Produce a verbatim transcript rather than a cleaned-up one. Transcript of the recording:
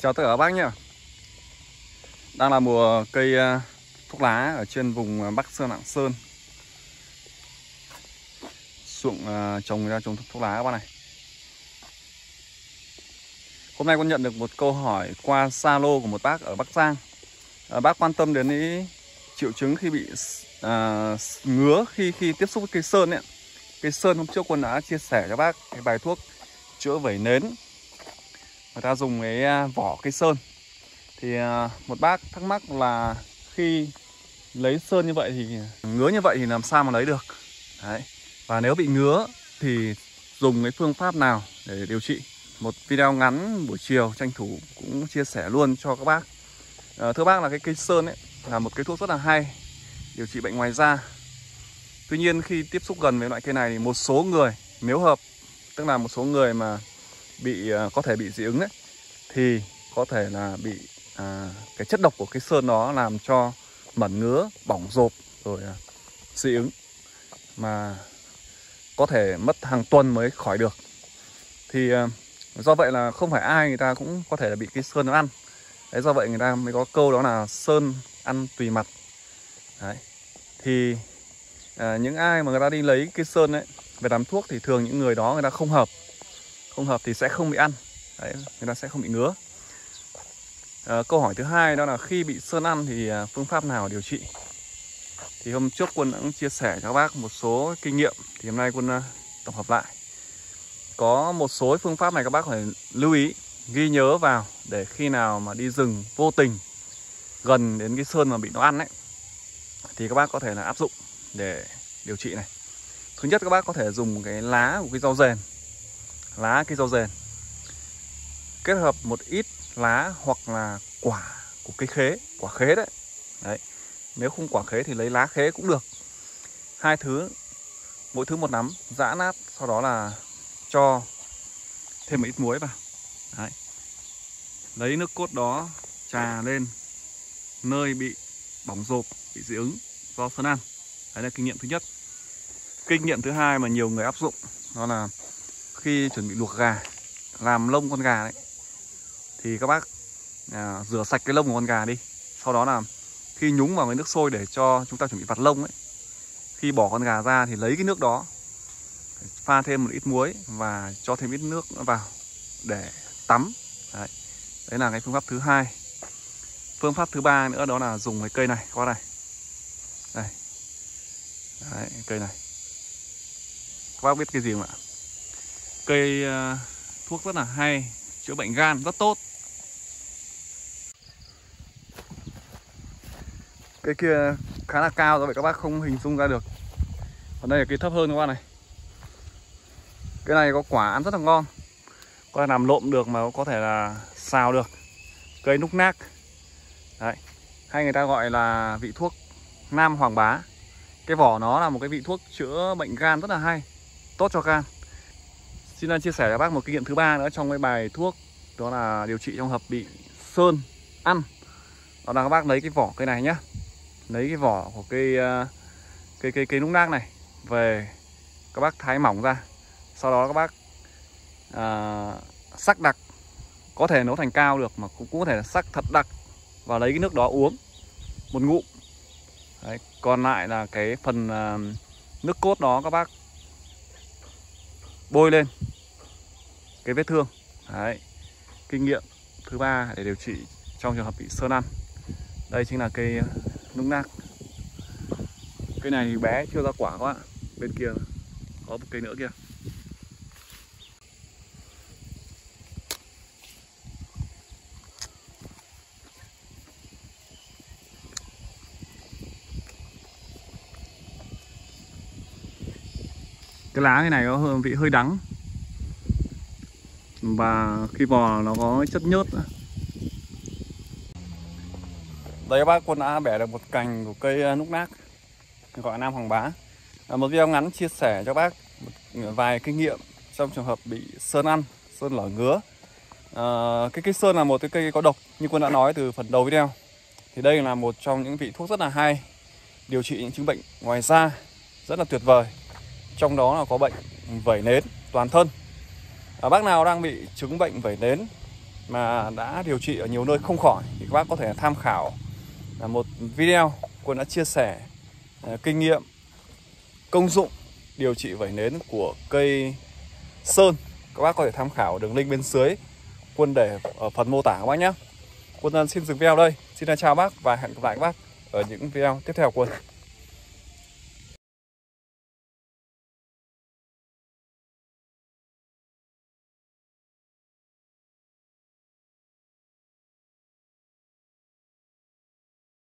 Chào tất cả các bác nhé. Đang là mùa cây thuốc lá ở trên vùng Bắc Sơn, Lạng Sơn. Ruộng trồng ra trồng thuốc lá các bác này. Hôm nay con nhận được một câu hỏi qua Zalo của một bác ở Bắc Giang. à, Bác quan tâm đến ý triệu chứng khi bị à, ngứa khi khi tiếp xúc với cây sơn ấy. Cây sơn hôm trước con đã chia sẻ cho bác cái bài thuốc chữa vẩy nến. Người ta dùng cái vỏ cây sơn. Thì à, một bác thắc mắc là khi lấy sơn như vậy thì ngứa như vậy thì làm sao mà lấy được. Đấy. Và nếu bị ngứa thì dùng cái phương pháp nào để điều trị. Một video ngắn buổi chiều tranh thủ cũng chia sẻ luôn cho các bác. à, Thưa bác là cái cây sơn ấy là một cây thuốc rất là hay điều trị bệnh ngoài da. Tuy nhiên khi tiếp xúc gần với loại cây này thì một số người nếu hợp, tức là một số người mà bị có thể bị dị ứng ấy, thì có thể là bị à, cái chất độc của cây sơn đó làm cho mẩn ngứa, bỏng rộp rồi à, dị ứng mà có thể mất hàng tuần mới khỏi được. Thì à, do vậy là không phải ai người ta cũng có thể là bị cây sơn nó ăn. Đấy, do vậy người ta mới có câu đó là sơn ăn tùy mặt. Đấy. Thì à, những ai mà người ta đi lấy cây sơn ấy về làm thuốc thì thường những người đó người ta không hợp. Không hợp thì sẽ không bị ăn. Đấy, người ta sẽ không bị ngứa. à, Câu hỏi thứ hai đó là khi bị sơn ăn thì à, phương pháp nào điều trị. Thì hôm trước Quân cũng chia sẻ cho các bác một số kinh nghiệm. Thì hôm nay Quân à, tổng hợp lại. Có một số phương pháp này các bác phải lưu ý, ghi nhớ vào để khi nào mà đi rừng vô tình gần đến cái sơn mà bị nó ăn ấy thì các bác có thể là áp dụng để điều trị này. Thứ nhất, các bác có thể dùng cái lá của cây rau rền. Lá cây rau rền kết hợp một ít lá hoặc là quả của cây khế, quả khế đấy. Đấy. Nếu không quả khế thì lấy lá khế cũng được. Hai thứ, mỗi thứ một nắm, giã nát, sau đó là cho thêm một ít muối vào. Đấy. Lấy nước cốt đó trà lên nơi bị bỏng rộp, bị dị ứng do sơn ăn. Đấy là kinh nghiệm thứ nhất. Kinh nghiệm thứ hai mà nhiều người áp dụng đó là khi chuẩn bị luộc gà, làm lông con gà đấy, thì các bác à, rửa sạch cái lông của con gà đi. Sau đó là khi nhúng vào cái nước sôi để cho chúng ta chuẩn bị vặt lông ấy, khi bỏ con gà ra thì lấy cái nước đó, pha thêm một ít muối và cho thêm ít nước nữa vào để tắm. Đấy, đấy là cái phương pháp thứ hai. Phương pháp thứ ba nữa đó là dùng cái cây này, qua này. Đây. Đấy, cây này. Các bác biết cây gì không ạ? Cây uh, thuốc rất là hay, chữa bệnh gan rất tốt. Cây kia khá là cao, do vậy các bác không hình dung ra được. Còn đây là cây thấp hơn các bác này. Cái này có quả ăn rất là ngon, có thể làm lộn được mà có thể là xào được. Cây núc nác. Đấy. Hay người ta gọi là vị thuốc Nam Hoàng Bá. Cái vỏ nó là một cái vị thuốc chữa bệnh gan rất là hay, tốt cho gan. Xin chia sẻ cho bác một kinh nghiệm thứ ba nữa trong cái bài thuốc, đó là điều trị trong hợp bị sơn ăn. Đó là các bác lấy cái vỏ cây này nhá, lấy cái vỏ của cây cây cây cây núc nác này về, các bác thái mỏng ra. Sau đó các bác à, sắc đặc, có thể nấu thành cao được mà cũng, cũng có thể là sắc thật đặc, và lấy cái nước đó uống một ngụm. Đấy, còn lại là cái phần uh, nước cốt đó các bác bôi lên cái vết thương. Đấy, kinh nghiệm thứ ba để điều trị trong trường hợp bị sơn ăn. Đây chính là cây núc nác. Cây này thì bé chưa ra quả các bạn. Bên kia có một cây nữa kia. Cái lá cái này có hương vị hơi đắng, và khi vò nó có chất nhớt nữa. Đây các bác, Quân đã bẻ được một cành của cây núc nác, gọi là Nam Hoàng Bá. Một video ngắn chia sẻ cho bác một vài kinh nghiệm trong trường hợp bị sơn ăn, sơn lở ngứa. à, Cái cây sơn là một cái cây có độc như Quân đã nói từ phần đầu video. Thì đây là một trong những vị thuốc rất là hay điều trị những chứng bệnh ngoài da rất là tuyệt vời. Trong đó là có bệnh vẩy nến toàn thân. à, Bác nào đang bị chứng bệnh vẩy nến mà đã điều trị ở nhiều nơi không khỏi thì các bác có thể tham khảo là một video Quân đã chia sẻ uh, kinh nghiệm công dụng điều trị vẩy nến của cây sơn. Các bác có thể tham khảo đường link bên dưới, Quân để ở phần mô tả các bác nhé. Quân xin dừng video đây. Xin chào bác và hẹn gặp lại các bác ở những video tiếp theo của Quân.